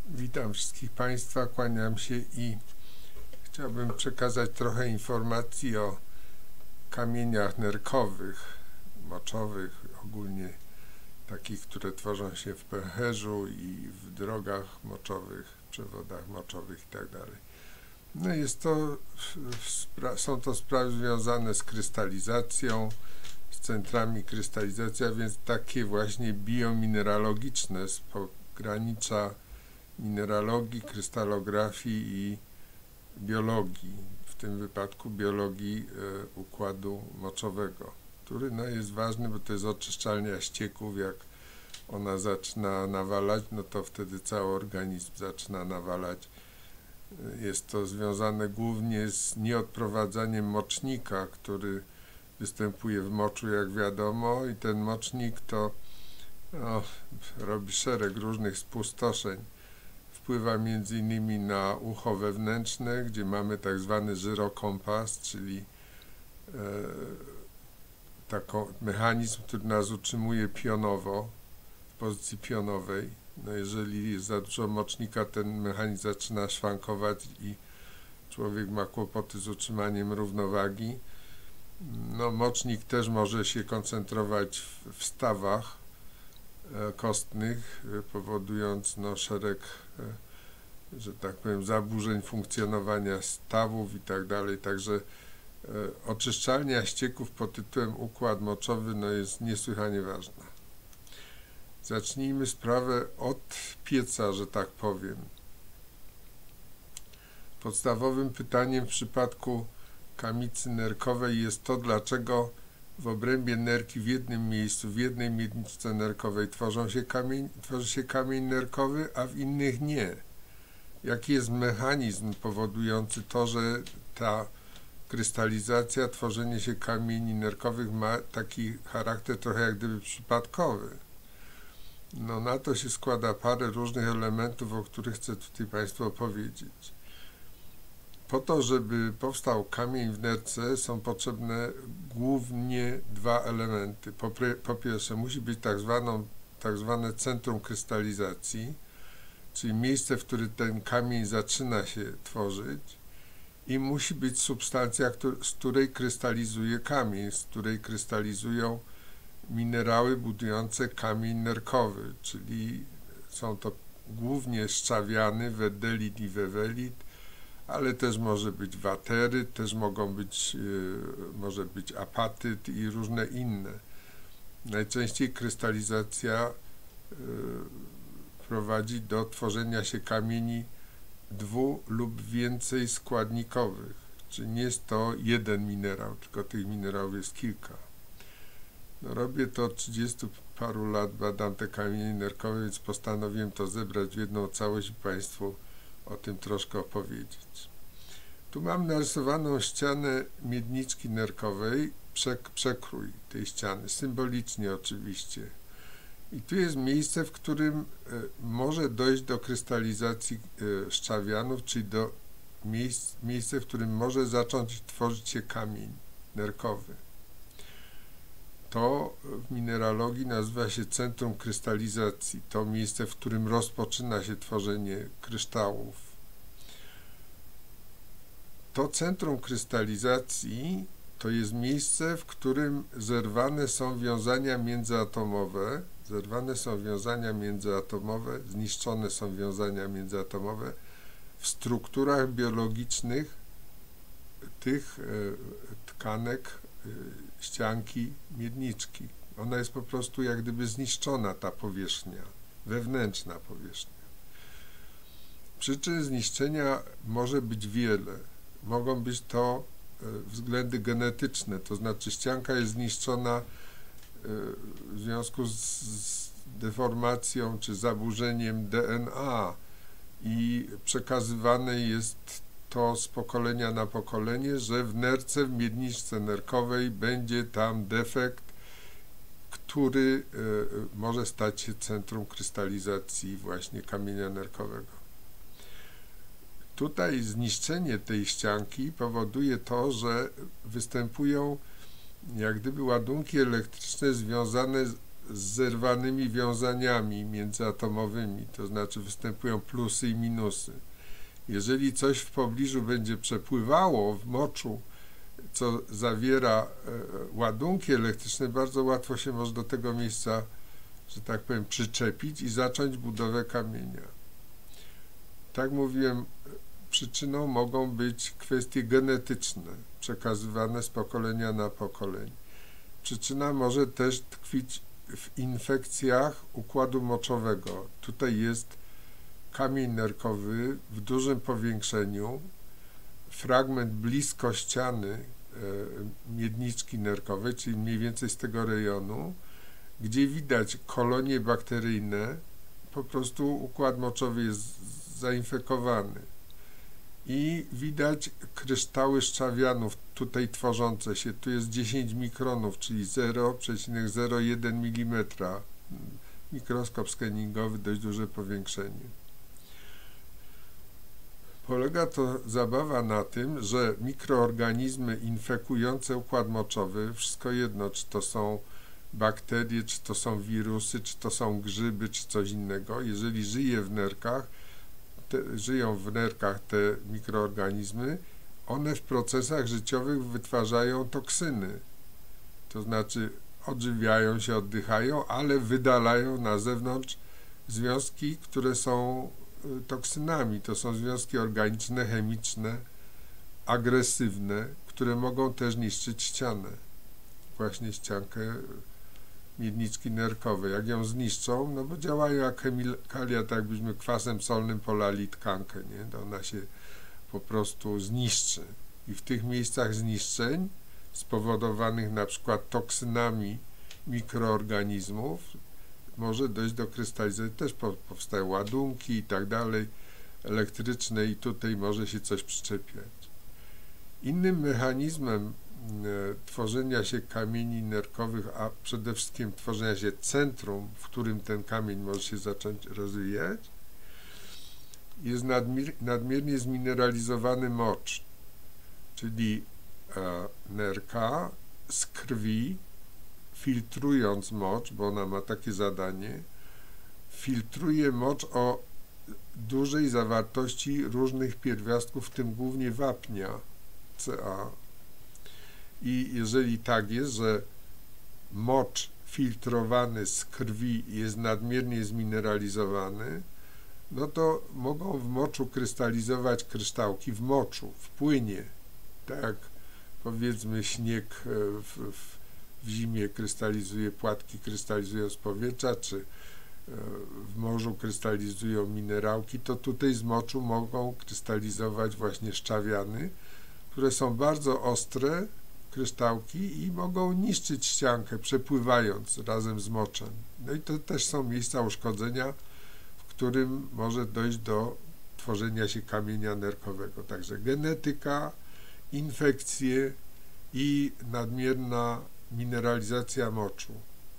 Witam wszystkich Państwa, kłaniam się i chciałbym przekazać trochę informacji o kamieniach nerkowych, moczowych, ogólnie takich, które tworzą się w pęcherzu i w drogach moczowych, przewodach moczowych itd. No są to sprawy związane z krystalizacją, z centrami krystalizacji, a więc takie właśnie biomineralogiczne z pogranicza mineralogii, krystalografii i biologii, w tym wypadku biologii układu moczowego, który jest ważny, bo to jest oczyszczalnia ścieków. Jak ona zaczyna nawalać, no to wtedy cały organizm zaczyna nawalać. Jest to związane głównie z nieodprowadzaniem mocznika, który występuje w moczu, jak wiadomo, i ten mocznik to robi szereg różnych spustoszeń. Wpływa m.in. na ucho wewnętrzne, gdzie mamy tak zwany żyrokompas, czyli taki mechanizm, który nas utrzymuje pionowo, w pozycji pionowej. No jeżeli jest za dużo mocznika, ten mechanizm zaczyna szwankować i człowiek ma kłopoty z utrzymaniem równowagi. Mocznik też może się koncentrować w stawach kostnych, powodując szereg, że tak powiem, zaburzeń funkcjonowania stawów i tak dalej. Także oczyszczalnia ścieków pod tytułem układ moczowy jest niesłychanie ważna. Zacznijmy sprawę od pieca, że tak powiem. Podstawowym pytaniem w przypadku kamicy nerkowej jest to, dlaczego w obrębie nerki w jednym miejscu, w jednej miedniczce nerkowej tworzy się kamień nerkowy, a w innych nie. Jaki jest mechanizm powodujący to, że ta krystalizacja, tworzenie się kamieni nerkowych ma taki charakter trochę jak gdyby przypadkowy? Na to się składa parę różnych elementów, o których chcę tutaj Państwu opowiedzieć. Po to, żeby powstał kamień w nerce, są potrzebne głównie dwa elementy. Po pierwsze, musi być tak zwane centrum krystalizacji, czyli miejsce, w którym ten kamień zaczyna się tworzyć, i musi być substancja, z której krystalizuje kamień, z której krystalizują minerały budujące kamień nerkowy, czyli są to głównie szczawiany, wedelit i wewelit, ale też może być wateryt, też może być apatyt i różne inne. Najczęściej krystalizacja prowadzi do tworzenia się kamieni lub więcej składnikowych, czyli nie jest to jeden minerał, tylko tych minerałów jest kilka. Robię to od 30 paru lat, badam te kamienie nerkowe, więc postanowiłem to zebrać w jedną całość i Państwu o tym troszkę opowiedzieć. Tu mam narysowaną ścianę miedniczki nerkowej, przekrój tej ściany, symbolicznie oczywiście. I tu jest miejsce, w którym może dojść do krystalizacji szczawianów, czyli do miejsce, w którym może zacząć tworzyć się kamień nerkowy. To w mineralogii nazywa się centrum krystalizacji. To miejsce, w którym rozpoczyna się tworzenie kryształów. To centrum krystalizacji to jest miejsce, w którym zerwane są wiązania międzyatomowe, zniszczone są wiązania międzyatomowe w strukturach biologicznych tych tkanek ścianki miedniczki. Ona jest po prostu jak gdyby zniszczona, ta powierzchnia, wewnętrzna powierzchnia. Przyczyn zniszczenia może być wiele. Mogą być to względy genetyczne, to znaczy ścianka jest zniszczona w związku z deformacją czy zaburzeniem DNA i przekazywane jest to z pokolenia na pokolenie, że w nerce, w miedniczce nerkowej będzie tam defekt, który może stać się centrum krystalizacji właśnie kamienia nerkowego. Tutaj zniszczenie tej ścianki powoduje to, że występują jak gdyby ładunki elektryczne związane z zerwanymi wiązaniami międzyatomowymi, to znaczy występują plusy i minusy. Jeżeli coś w pobliżu będzie przepływało w moczu, co zawiera ładunki elektryczne, bardzo łatwo się może do tego miejsca, że tak powiem, przyczepić i zacząć budowę kamienia. Tak mówiłem, przyczyną mogą być kwestie genetyczne, przekazywane z pokolenia na pokolenie. Przyczyna może też tkwić w infekcjach układu moczowego. Tutaj jest kamień nerkowy w dużym powiększeniu, fragment blisko ściany miedniczki nerkowej, czyli mniej więcej z tego rejonu, gdzie widać kolonie bakteryjne, po prostu układ moczowy jest zainfekowany. I widać kryształy szczawianów tutaj tworzące się. Tu jest 10 mikronów, czyli 0,01 mm. Mikroskop scanningowy, dość duże powiększenie. Polega to zabawa na tym, że mikroorganizmy infekujące układ moczowy, wszystko jedno, czy to są bakterie, czy to są wirusy, czy to są grzyby, czy coś innego, jeżeli żyją w nerkach te mikroorganizmy, one w procesach życiowych wytwarzają toksyny. To znaczy odżywiają się, oddychają, ale wydalają na zewnątrz związki, które są toksynami. To są związki organiczne, chemiczne, agresywne, które mogą też niszczyć ścianę, właśnie ściankę miedniczki nerkowej. Jak ją zniszczą, no bo działają jak chemikalia, tak jakbyśmy kwasem solnym polali tkankę, nie? To ona się po prostu zniszczy. I w tych miejscach zniszczeń spowodowanych na przykład toksynami mikroorganizmów może dojść do krystalizacji, też powstają ładunki i tak dalej, elektryczne i tutaj może się coś przyczepiać. Innym mechanizmem tworzenia się kamieni nerkowych, a przede wszystkim tworzenia się centrum, w którym ten kamień może się zacząć rozwijać, jest nadmiernie zmineralizowany mocz, czyli nerka z krwi, filtrując mocz, bo ona ma takie zadanie, filtruje mocz o dużej zawartości różnych pierwiastków, w tym głównie wapnia, Ca. I jeżeli tak jest, że mocz filtrowany z krwi jest nadmiernie zmineralizowany, no to mogą w moczu krystalizować kryształki, w moczu, w płynie, tak jak powiedzmy śnieg w zimie krystalizuje, płatki krystalizują z powietrza, czy w morzu krystalizują minerałki, to tutaj z moczu mogą krystalizować właśnie szczawiany, które są bardzo ostre, kryształki, i mogą niszczyć ściankę, przepływając razem z moczem. No i to też są miejsca uszkodzenia, w którym może dojść do tworzenia się kamienia nerkowego. Także genetyka, infekcje i nadmierna mineralizacja moczu.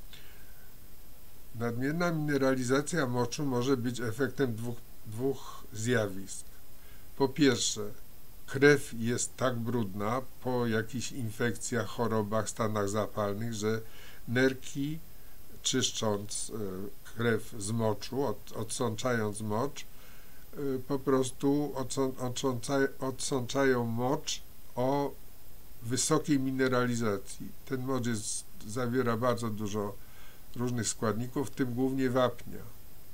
Nadmierna mineralizacja moczu może być efektem dwóch zjawisk. Po pierwsze, krew jest tak brudna po jakichś infekcjach, chorobach, stanach zapalnych, że nerki, czyszcząc krew z moczu, odsączając mocz, po prostu odsączają mocz o wysokiej mineralizacji. Ten mocz zawiera bardzo dużo różnych składników, w tym głównie wapnia.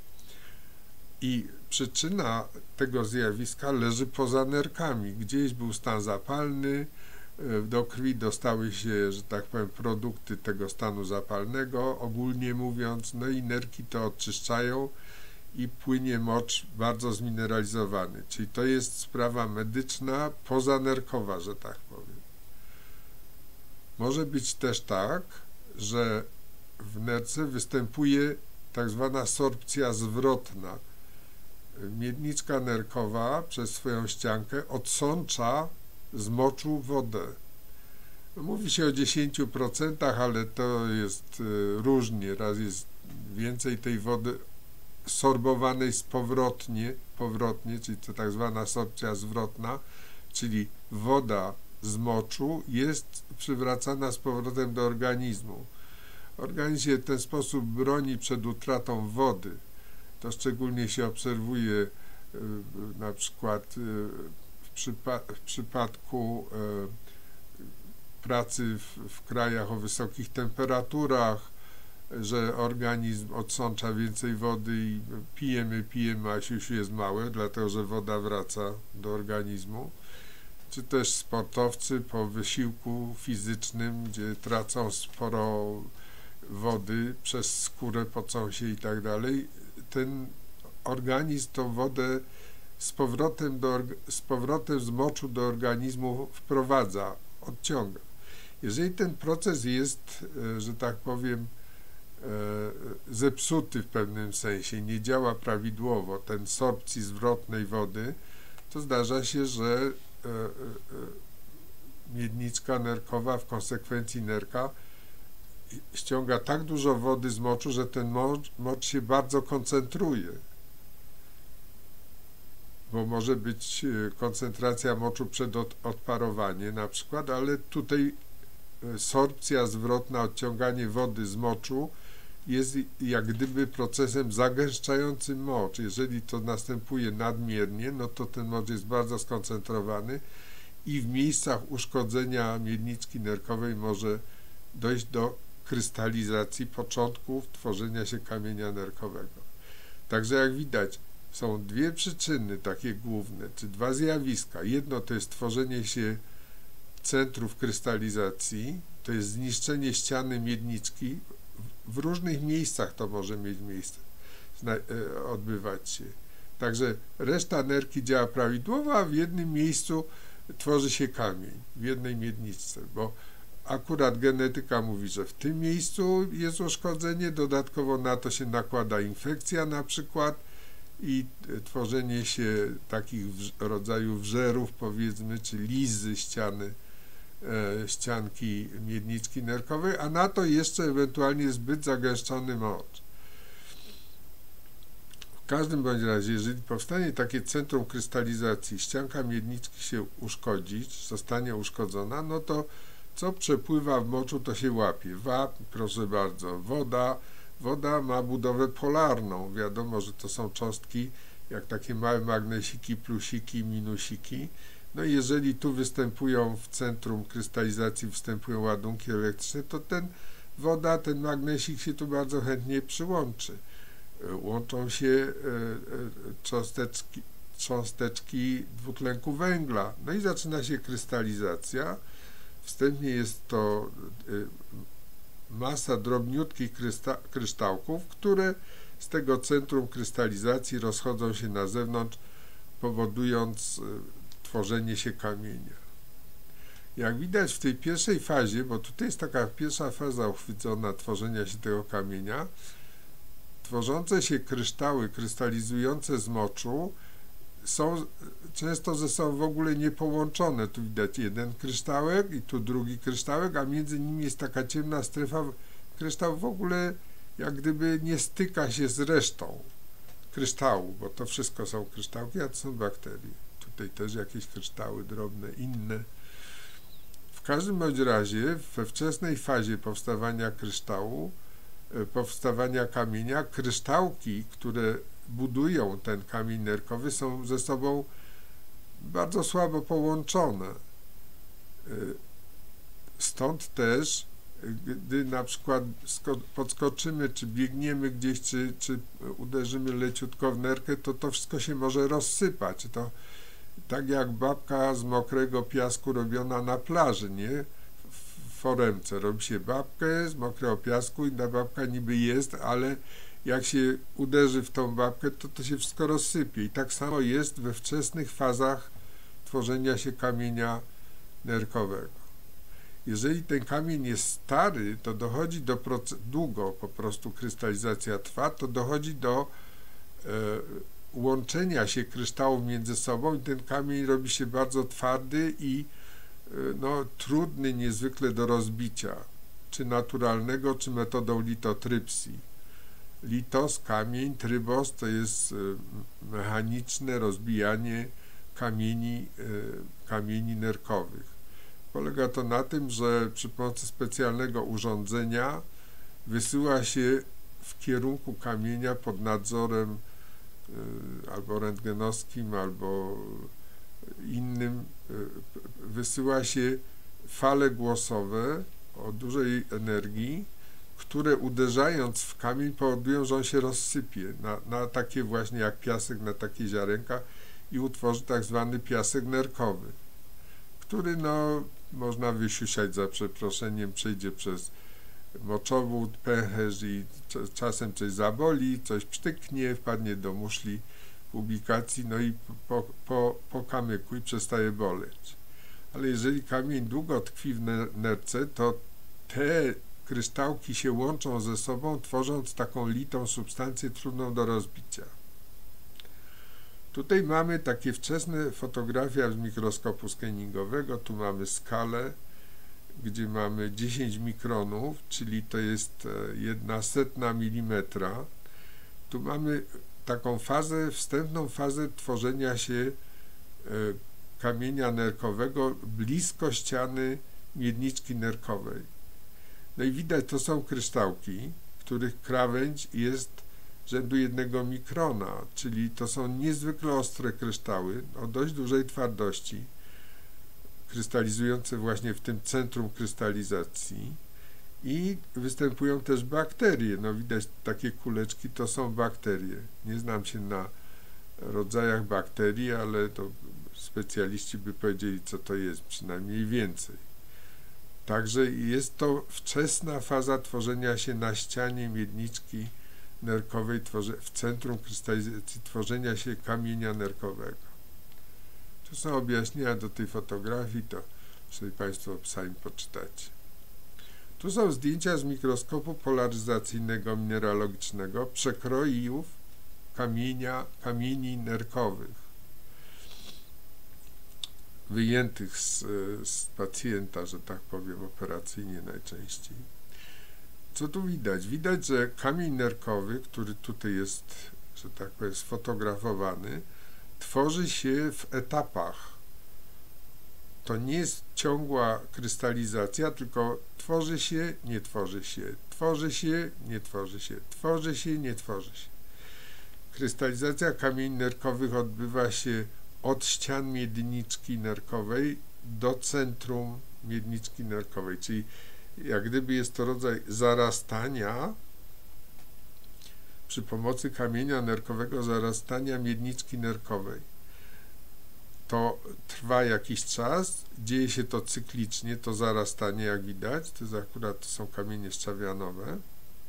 I przyczyna tego zjawiska leży poza nerkami. Gdzieś był stan zapalny, do krwi dostały się, że tak powiem, produkty tego stanu zapalnego, ogólnie mówiąc, no i nerki to oczyszczają i płynie mocz bardzo zmineralizowany. Czyli to jest sprawa medyczna, pozanerkowa, że tak powiem. Może być też tak, że w nerce występuje tak zwana sorpcja zwrotna. Miedniczka nerkowa przez swoją ściankę odsącza z moczu wodę. Mówi się o 10%, ale to jest różnie. Raz jest więcej tej wody sorbowanej powrotnie, czyli to tak zwana sorpcja zwrotna, czyli woda z moczu jest przywracana z powrotem do organizmu. Organizm się w ten sposób broni przed utratą wody. To szczególnie się obserwuje na przykład w przypadku pracy w krajach o wysokich temperaturach, że organizm odsącza więcej wody i pijemy, a siusiu jest małe, dlatego że woda wraca do organizmu. Czy też sportowcy po wysiłku fizycznym, gdzie tracą sporo wody, przez skórę pocą się i tak dalej, ten organizm tą wodę z powrotem z moczu do organizmu wprowadza, odciąga. Jeżeli ten proces jest, że tak powiem, zepsuty w pewnym sensie, nie działa prawidłowo, ten sorpcji zwrotnej wody, to zdarza się, że miedniczka nerkowa, w konsekwencji nerka, ściąga tak dużo wody z moczu, że ten mocz się bardzo koncentruje, bo może być koncentracja moczu przed odparowaniem na przykład, ale tutaj sorpcja zwrotna, odciąganie wody z moczu jest jak gdyby procesem zagęszczającym mocz. Jeżeli to następuje nadmiernie, no to ten mocz jest bardzo skoncentrowany i w miejscach uszkodzenia miedniczki nerkowej może dojść do krystalizacji początków tworzenia się kamienia nerkowego. Także jak widać, są dwie przyczyny takie główne, czy dwa zjawiska. Jedno to jest tworzenie się centrów krystalizacji, to jest zniszczenie ściany miedniczki. W różnych miejscach to może mieć miejsce, odbywać się. Także reszta nerki działa prawidłowo, a w jednym miejscu tworzy się kamień, w jednej miedniczce, bo akurat genetyka mówi, że w tym miejscu jest uszkodzenie, dodatkowo na to się nakłada infekcja na przykład i tworzenie się takich rodzaju wżerów, powiedzmy, czy lizy ścianki miedniczki nerkowej, a na to jeszcze ewentualnie zbyt zagęszczony mocz. W każdym bądź razie, jeżeli powstanie takie centrum krystalizacji, ścianka miedniczki się uszkodzi, zostanie uszkodzona, no to co przepływa w moczu, to się łapie. Wapń, proszę bardzo, woda ma budowę polarną. Wiadomo, że to są cząstki jak takie małe magnesiki, plusiki, minusiki. No i jeżeli tu występują w centrum krystalizacji występują ładunki elektryczne, to ten magnesik się tu bardzo chętnie przyłączy. Łączą się cząsteczki dwutlenku węgla. No i zaczyna się krystalizacja. Wstępnie jest to masa drobniutkich kryształków, które z tego centrum krystalizacji rozchodzą się na zewnątrz, powodując tworzenie się kamienia. Jak widać w tej pierwszej fazie, bo tutaj jest taka pierwsza faza uchwycona tworzenia się tego kamienia, tworzące się kryształy krystalizujące z moczu są często ze sobą w ogóle niepołączone. Tu widać jeden kryształek i tu drugi kryształek, a między nimi jest taka ciemna strefa. Kryształ w ogóle jak gdyby nie styka się z resztą kryształu, bo to wszystko są kryształki, a to są bakterie. Tutaj też jakieś kryształy drobne, inne. W każdym bądź razie we wczesnej fazie powstawania kryształu, powstawania kamienia, kryształki, które budują ten kamień nerkowy, są ze sobą bardzo słabo połączone. Stąd też, gdy na przykład podskoczymy, czy biegniemy gdzieś, czy uderzymy leciutko w nerkę, to wszystko się może rozsypać. To tak jak babka z mokrego piasku robiona na plaży, nie? W foremce robi się babkę z mokrego piasku i ta babka niby jest, ale jak się uderzy w tą babkę, to się wszystko rozsypie. I tak samo jest we wczesnych fazach tworzenia się kamienia nerkowego. Jeżeli ten kamień jest stary, to dochodzi do długo po prostu krystalizacja trwa, to dochodzi do łączenia się kryształów między sobą i ten kamień robi się bardzo twardy i trudny niezwykle do rozbicia, czy naturalnego, czy metodą litotrypsji. Litos, kamień, trybos to jest mechaniczne rozbijanie kamieni nerkowych. Polega to na tym, że przy pomocy specjalnego urządzenia wysyła się w kierunku kamienia pod nadzorem albo rentgenowskim, albo innym, wysyła się fale głosowe o dużej energii, które uderzając w kamień powodują, że on się rozsypie na takie właśnie jak piasek, na takie ziarenka i utworzy tak zwany piasek nerkowy, który można wysiusiać za przeproszeniem, przejdzie przez moczowód, pęcherz i czasem coś zaboli, coś psztyknie, wpadnie do muszli publikacji, i po kamyku i przestaje boleć. Ale jeżeli kamień długo tkwi w nerce, to te kryształki się łączą ze sobą, tworząc taką litą substancję trudną do rozbicia. Tutaj mamy takie wczesne fotografie z mikroskopu skeningowego. Tu mamy skalę, gdzie mamy 10 mikronów, czyli to jest 1/100 milimetra. Tu mamy taką wstępną fazę tworzenia się kamienia nerkowego blisko ściany miedniczki nerkowej. I widać, to są kryształki, których krawędź jest rzędu 1 mikrona, czyli to są niezwykle ostre kryształy o dość dużej twardości, krystalizujące właśnie w tym centrum krystalizacji, i występują też bakterie. Widać takie kuleczki, to są bakterie. Nie znam się na rodzajach bakterii, ale to specjaliści by powiedzieli, co to jest, przynajmniej więcej. Także jest to wczesna faza tworzenia się na ścianie miedniczki nerkowej, w centrum krystalizacji, tworzenia się kamienia nerkowego. Tu są objaśnienia do tej fotografii, to sobie Państwo sami poczytacie. Tu są zdjęcia z mikroskopu polaryzacyjnego mineralogicznego przekrojów kamieni nerkowych, wyjętych z pacjenta, że tak powiem, operacyjnie najczęściej. Co tu widać? Widać, że kamień nerkowy, który tutaj jest, że tak powiem, sfotografowany, tworzy się w etapach. To nie jest ciągła krystalizacja, tylko tworzy się, nie tworzy się, tworzy się, nie tworzy się, tworzy się, nie tworzy się. Krystalizacja kamieni nerkowych odbywa się od ścian miedniczki nerkowej do centrum miedniczki nerkowej, czyli jak gdyby jest to rodzaj zarastania przy pomocy kamienia nerkowego, zarastania miedniczki nerkowej. To trwa jakiś czas, dzieje się to cyklicznie, to zarastanie, jak widać, to są kamienie szczawianowe,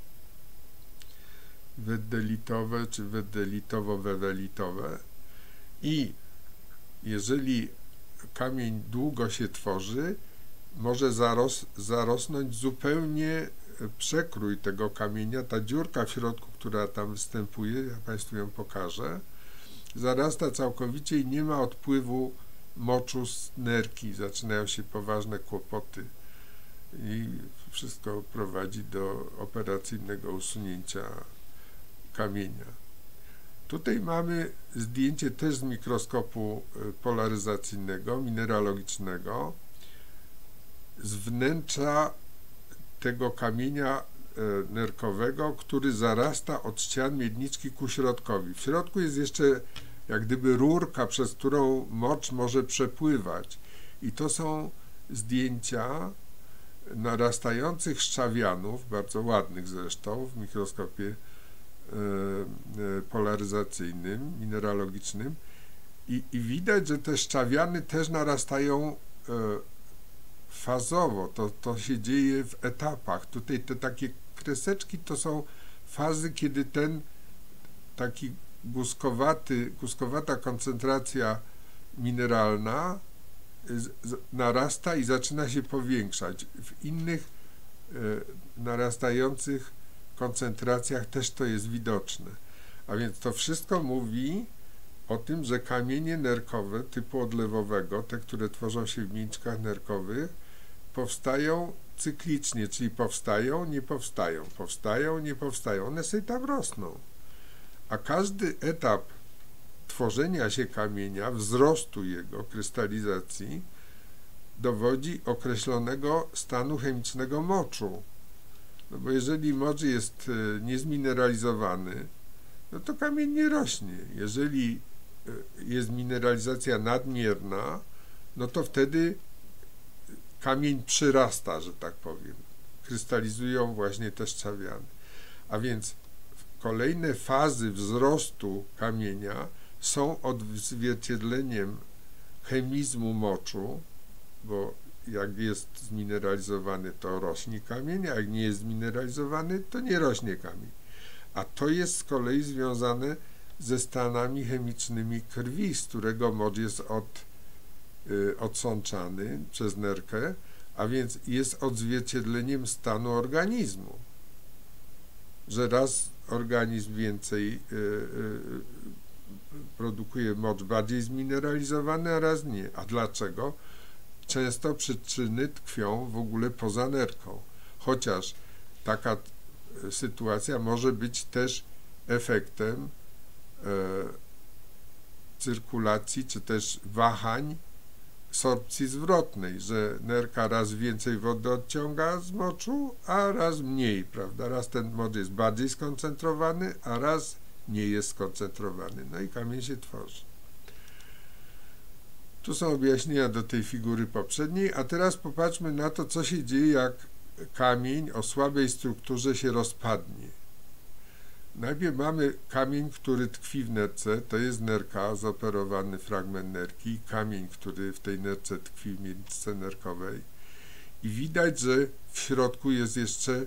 wedelitowe czy wedelitowo-wewelitowe, i jeżeli kamień długo się tworzy, może zarosnąć zupełnie przekrój tego kamienia, ta dziurka w środku, która tam występuje, ja Państwu ją pokażę, zarasta całkowicie i nie ma odpływu moczu z nerki, zaczynają się poważne kłopoty i wszystko prowadzi do operacyjnego usunięcia kamienia. Tutaj mamy zdjęcie też z mikroskopu polaryzacyjnego, mineralogicznego, z wnętrza tego kamienia nerkowego, który zarasta od ścian miedniczki ku środkowi. W środku jest jeszcze jak gdyby rurka, przez którą mocz może przepływać, i to są zdjęcia narastających szczawianów, bardzo ładnych zresztą, w mikroskopie polaryzacyjnym, mineralogicznym, i widać, że te szczawiany też narastają fazowo, to się dzieje w etapach. Tutaj te takie kreseczki to są fazy, kiedy ten taki guskowata koncentracja mineralna narasta i zaczyna się powiększać. W innych narastających koncentracjach też to jest widoczne. A więc to wszystko mówi o tym, że kamienie nerkowe typu odlewowego, te, które tworzą się w miedniczkach nerkowych, powstają cyklicznie, czyli powstają, nie powstają, powstają, nie powstają. One sobie tam rosną. A każdy etap tworzenia się kamienia, wzrostu jego, krystalizacji, dowodzi określonego stanu chemicznego moczu. No bo jeżeli mocz jest niezmineralizowany, no to kamień nie rośnie. Jeżeli jest mineralizacja nadmierna, no to wtedy kamień przyrasta, że tak powiem. Krystalizują właśnie te szczawiany. A więc kolejne fazy wzrostu kamienia są odzwierciedleniem chemizmu moczu, bo jak jest zmineralizowany, to rośnie kamień, a jak nie jest zmineralizowany, to nie rośnie kamień. A to jest z kolei związane ze stanami chemicznymi krwi, z którego mocz jest odsączany przez nerkę, a więc jest odzwierciedleniem stanu organizmu, że raz organizm więcej produkuje mocz bardziej zmineralizowany, a raz nie. A dlaczego? Często przyczyny tkwią w ogóle poza nerką, chociaż taka sytuacja może być też efektem cyrkulacji, czy też wahań sorpcji zwrotnej, że nerka raz więcej wody odciąga z moczu, a raz mniej, prawda? Raz ten mocz jest bardziej skoncentrowany, a raz nie jest skoncentrowany. No i kamień się tworzy. Tu są objaśnienia do tej figury poprzedniej, a teraz popatrzmy na to, co się dzieje, jak kamień o słabej strukturze się rozpadnie. Najpierw mamy kamień, który tkwi w nerce, to jest nerka, zoperowany fragment nerki, kamień, który w tej nerce tkwi w miedniczce nerkowej i widać, że w środku jest jeszcze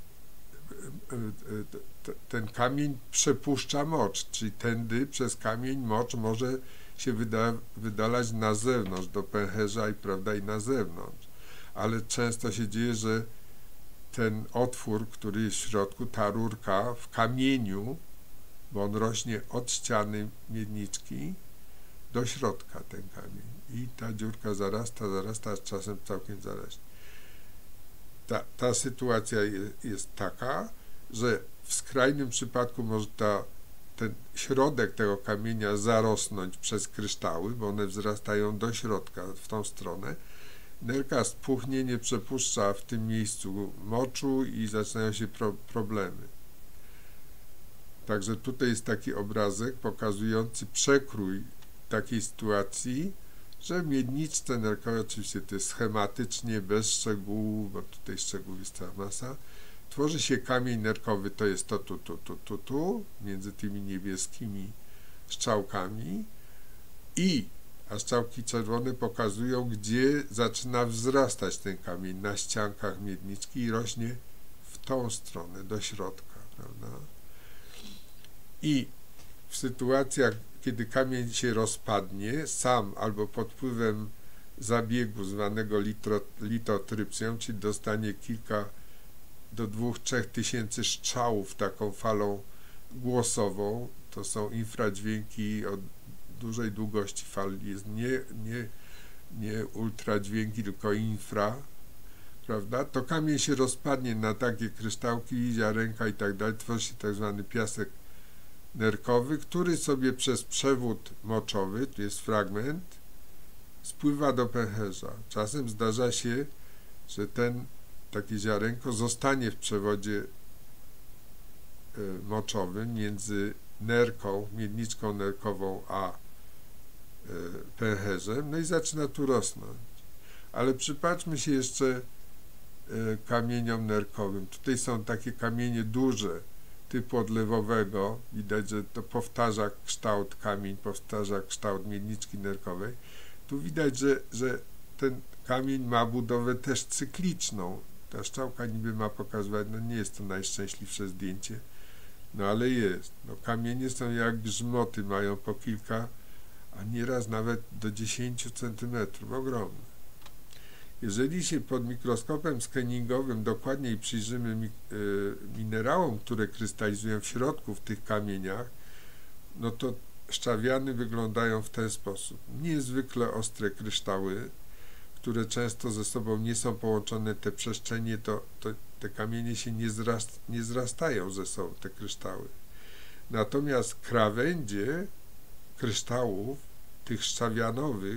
ten kamień przepuszcza mocz, czyli tędy przez kamień mocz może się wydalać na zewnątrz, do pęcherza i na zewnątrz, ale często się dzieje, że ten otwór, który jest w środku, ta rurka w kamieniu, bo on rośnie od ściany miedniczki do środka, ten kamień, i ta dziurka zarasta, a czasem całkiem zarośnie. Ta sytuacja jest taka, że w skrajnym przypadku może ten środek tego kamienia zarosnąć przez kryształy, bo one wzrastają do środka, w tą stronę. Nerka spuchnie, nie przepuszcza w tym miejscu moczu i zaczynają się problemy. Także tutaj jest taki obrazek pokazujący przekrój takiej sytuacji, że w miedniczce nerkowej, oczywiście to jest schematycznie, bez szczegółów, bo tutaj szczegółów jest cała masa, tworzy się kamień nerkowy, to jest tu, między tymi niebieskimi strzałkami, a strzałki czerwone pokazują, gdzie zaczyna wzrastać ten kamień, na ściankach miedniczki, i rośnie w tą stronę, do środka, prawda? I w sytuacjach, kiedy kamień się rozpadnie sam albo pod wpływem zabiegu zwanego litotrypsją, czyli dostanie kilka do 2-3 tysięcy strzałów taką falą głosową, to są infradźwięki o dużej długości fal, jest nie ultradźwięki, tylko infra, prawda? To kamień się rozpadnie na takie kryształki, ziarenka i tak dalej, tworzy się tak zwany piasek nerkowy, który sobie przez przewód moczowy, tu jest fragment, spływa do pęcherza. Czasem zdarza się, że takie ziarenko zostanie w przewodzie moczowym między nerką, miedniczką nerkową a pęcherzem, no i zaczyna tu rosnąć. Ale przypatrzmy się jeszcze kamieniom nerkowym. Tutaj są takie kamienie duże, typu odlewowego, widać, że to powtarza kształt, kamień powtarza kształt miedniczki nerkowej. Tu widać, że ten kamień ma budowę też cykliczną. Ta strzałka niby ma pokazywać, no nie jest to najszczęśliwsze zdjęcie, no ale jest. No, kamienie są jak grzmoty, mają po kilka, a nieraz nawet do 10 cm, ogromne. Jeżeli się pod mikroskopem skeningowym dokładniej przyjrzymy minerałom, które krystalizują w środku w tych kamieniach, no to szczawiany wyglądają w ten sposób. Niezwykle ostre kryształy, które często ze sobą nie są połączone, te przestrzenie, te kamienie się nie zrastają ze sobą, te kryształy. Natomiast krawędzie kryształów, tych szczawianowych,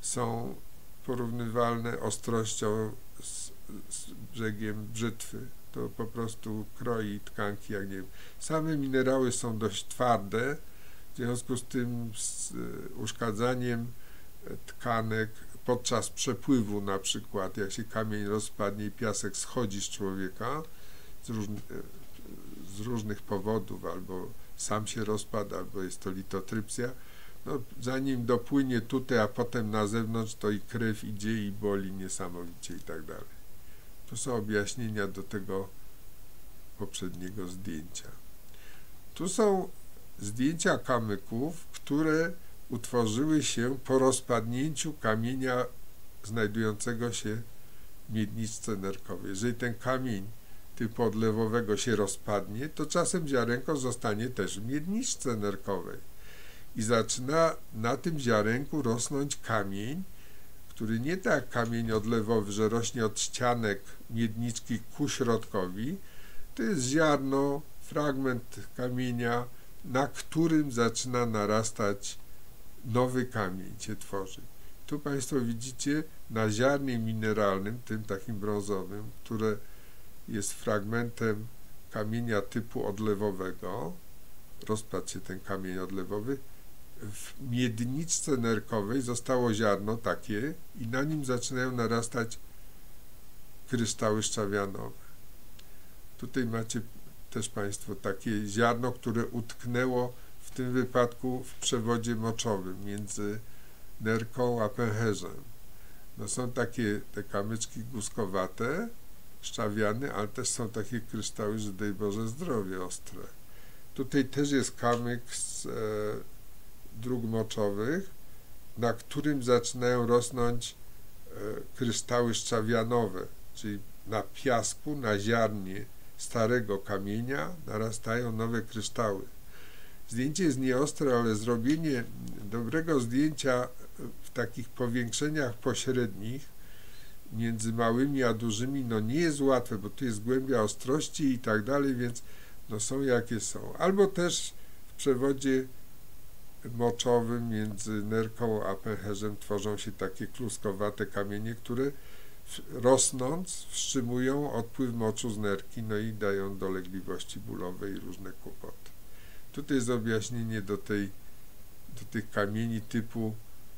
są porównywalne ostrością z brzegiem brzytwy, to po prostu kroi tkanki, jak nie wiem. Same minerały są dość twarde, w związku z tym z uszkadzaniem tkanek podczas przepływu, na przykład jak się kamień rozpadnie i piasek schodzi z człowieka z różnych powodów, albo sam się rozpadł, albo jest to litotrypsja, no, zanim dopłynie tutaj, a potem na zewnątrz, to i krew idzie i boli niesamowicie i tak dalej. To są objaśnienia do tego poprzedniego zdjęcia. Tu są zdjęcia kamyków, które utworzyły się po rozpadnięciu kamienia znajdującego się w miedniczce nerkowej. Jeżeli ten kamień typu odlewowego się rozpadnie, to czasem ziarenko zostanie też w miedniczce nerkowej i zaczyna na tym ziarenku rosnąć kamień, który nie tak jak kamień odlewowy, że rośnie od ścianek miedniczki ku środkowi, to jest ziarno, fragment kamienia, na którym zaczyna narastać nowy kamień, się tworzy. Tu Państwo widzicie na ziarnie mineralnym, tym takim brązowym, które jest fragmentem kamienia typu odlewowego, rozpadł się ten kamień odlewowy, w miedniczce nerkowej zostało ziarno takie i na nim zaczynają narastać kryształy szczawianowe. Tutaj macie też Państwo takie ziarno, które utknęło w tym wypadku w przewodzie moczowym między nerką a pęcherzem. No są takie te kamyczki guskowate, szczawiane, ale też są takie kryształy, że daj Boże zdrowie, ostre. Tutaj też jest kamyk z dróg moczowych, na którym zaczynają rosnąć kryształy szczawianowe, czyli na piasku, na ziarnie starego kamienia narastają nowe kryształy. Zdjęcie jest nieostre, ale zrobienie dobrego zdjęcia w takich powiększeniach pośrednich między małymi a dużymi, no nie jest łatwe, bo tu jest głębia ostrości i tak dalej, więc no są jakie są. Albo też w przewodzie moczowym między nerką a pęcherzem tworzą się takie kluskowate kamienie, które rosnąc wstrzymują odpływ moczu z nerki, no i dają dolegliwości bólowe i różne kłopoty. Tutaj jest objaśnienie do tych kamieni typu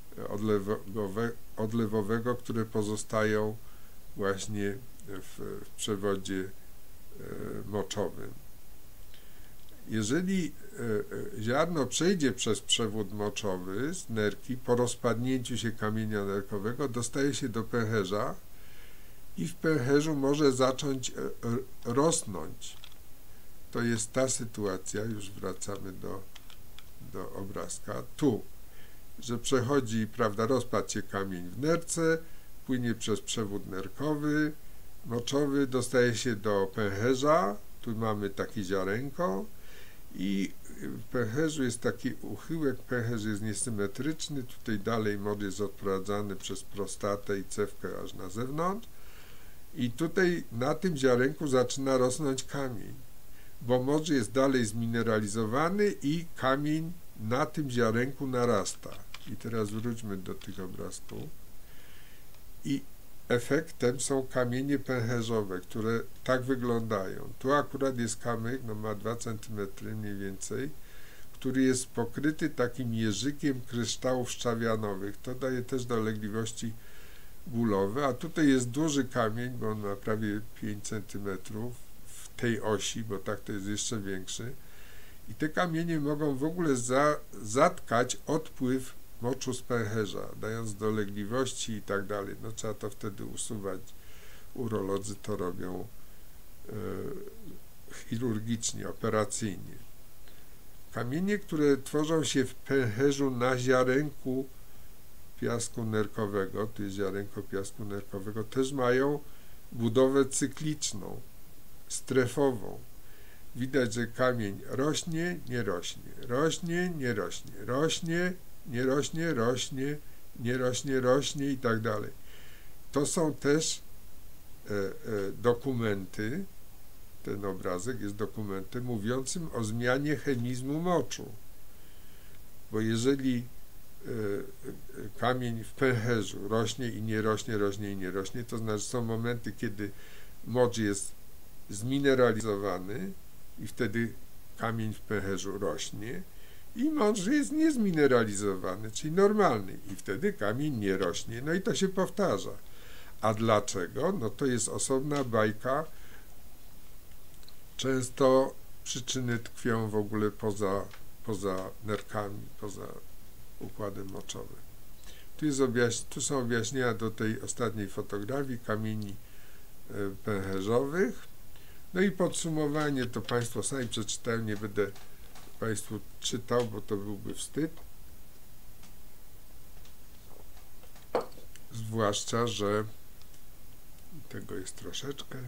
odlewowego, które pozostają właśnie w przewodzie moczowym. Jeżeli ziarno przejdzie przez przewód moczowy z nerki, po rozpadnięciu się kamienia nerkowego dostaje się do pęcherza i w pęcherzu może zacząć rosnąć. To jest ta sytuacja, już wracamy do obrazka, tu, że przechodzi, prawda, rozpadł się kamień w nerce, płynie przez przewód nerkowy, moczowy, dostaje się do pęcherza, tu mamy takie ziarenko i w pęcherzu jest taki uchyłek, pęcherz jest niesymetryczny, tutaj dalej mocz jest odprowadzany przez prostatę i cewkę aż na zewnątrz i tutaj na tym ziarenku zaczyna rosnąć kamień, bo mocz jest dalej zmineralizowany i kamień na tym ziarenku narasta. I teraz wróćmy do tych obrazków. I efektem są kamienie pęcherzowe, które tak wyglądają. Tu akurat jest kamyk, no ma 2 cm mniej więcej, który jest pokryty takim jeżykiem kryształów szczawianowych. To daje też dolegliwości bólowe, a tutaj jest duży kamień, bo on ma prawie 5 cm w tej osi, bo tak to jest jeszcze większy. I te kamienie mogą w ogóle zatkać odpływ moczu z pęcherza, dając dolegliwości i tak dalej. No trzeba to wtedy usuwać. Urolodzy to robią chirurgicznie, operacyjnie. Kamienie, które tworzą się w pęcherzu na ziarenku piasku nerkowego, to jest ziarenko piasku nerkowego, też mają budowę cykliczną, strefową. Widać, że kamień rośnie, nie rośnie, rośnie, nie rośnie, rośnie, nie rośnie, rośnie, nie rośnie, rośnie i tak dalej. To są też dokumenty, ten obrazek jest dokumentem mówiącym o zmianie chemizmu moczu. Bo jeżeli kamień w pęcherzu rośnie i nie rośnie, rośnie i nie rośnie, to znaczy są momenty, kiedy mocz jest zmineralizowany i wtedy kamień w pęcherzu rośnie, i mąż, że jest niezmineralizowany, czyli normalny, i wtedy kamień nie rośnie. No i to się powtarza. A dlaczego? No to jest osobna bajka. Często przyczyny tkwią w ogóle poza nerkami, poza układem moczowym. Tu są objaśnienia do tej ostatniej fotografii kamieni pęcherzowych. No i podsumowanie to Państwo sami przeczytają, nie będę Państwu czytał, bo to byłby wstyd. Zwłaszcza, że tego jest troszeczkę.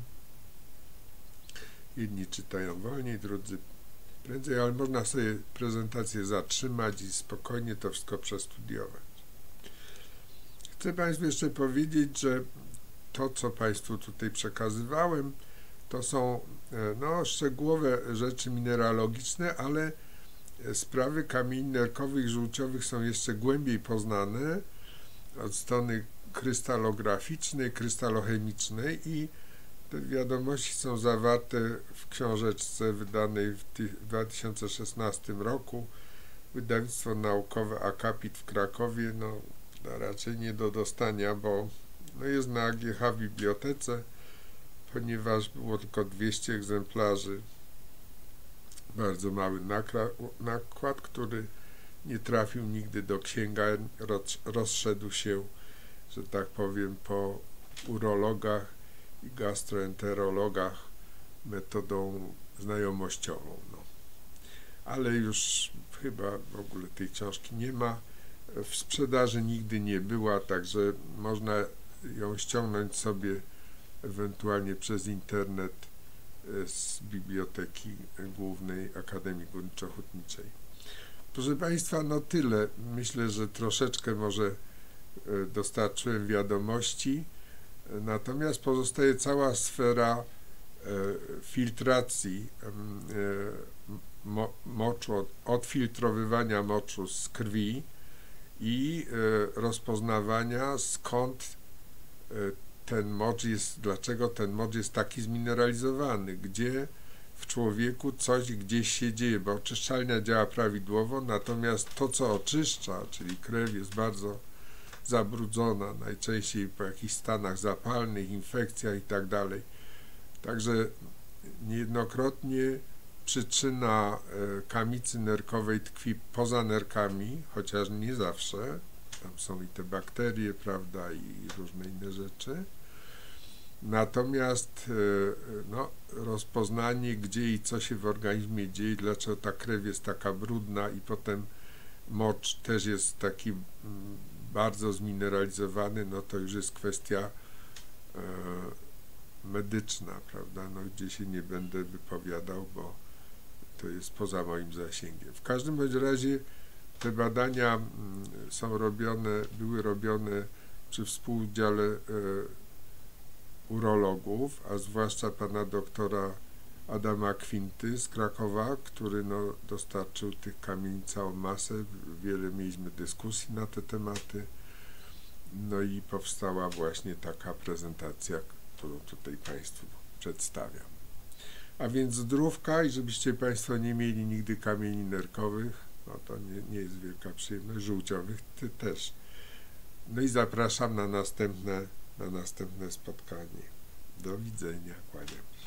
Jedni czytają wolniej, drudzy prędzej, ale można sobie prezentację zatrzymać i spokojnie to wszystko przestudiować. Chcę Państwu jeszcze powiedzieć, że to, co Państwu tutaj przekazywałem, to są szczegółowe rzeczy mineralogiczne, ale sprawy kamieni nerkowych i żółciowych są jeszcze głębiej poznane od strony krystalograficznej, krystalochemicznej, i te wiadomości są zawarte w książeczce wydanej w 2016 roku. Wydawnictwo naukowe Akapit w Krakowie, raczej nie do dostania, bo jest na AGH w bibliotece, ponieważ było tylko 200 egzemplarzy. Bardzo mały nakład, który nie trafił nigdy do księgarni, rozszedł się, że tak powiem, po urologach i gastroenterologach metodą znajomościową. Ale już chyba w ogóle tej książki nie ma. W sprzedaży nigdy nie była, także można ją ściągnąć sobie ewentualnie przez internet z Biblioteki Głównej Akademii Górniczo-Hutniczej. Proszę Państwa, tyle. Myślę, że troszeczkę może dostarczyłem wiadomości, natomiast pozostaje cała sfera filtracji moczu, odfiltrowywania moczu z krwi i rozpoznawania, skąd ten mocz jest, dlaczego ten mocz jest taki zmineralizowany, gdzie w człowieku coś gdzieś się dzieje, bo oczyszczalnia działa prawidłowo, natomiast to, co oczyszcza, czyli krew, jest bardzo zabrudzona, najczęściej po jakichś stanach zapalnych, infekcjach i tak dalej. Także niejednokrotnie przyczyna kamicy nerkowej tkwi poza nerkami, chociaż nie zawsze. Tam są i te bakterie, prawda, i różne inne rzeczy. Natomiast rozpoznanie, gdzie i co się w organizmie dzieje, dlaczego ta krew jest taka brudna i potem mocz też jest taki bardzo zmineralizowany, to już jest kwestia medyczna, prawda, gdzie się nie będę wypowiadał, bo to jest poza moim zasięgiem. W każdym bądź razie te badania były robione przy współudziale urologów, a zwłaszcza pana doktora Adama Kwinty z Krakowa, który dostarczył tych kamieni całą masę. Wiele mieliśmy dyskusji na te tematy. I powstała właśnie taka prezentacja, którą tutaj Państwu przedstawiam. A więc zdrówka i żebyście Państwo nie mieli nigdy kamieni nerkowych, to nie jest wielka przyjemność, żółciowych też. I zapraszam na następne spotkanie. Do widzenia, kłaniam.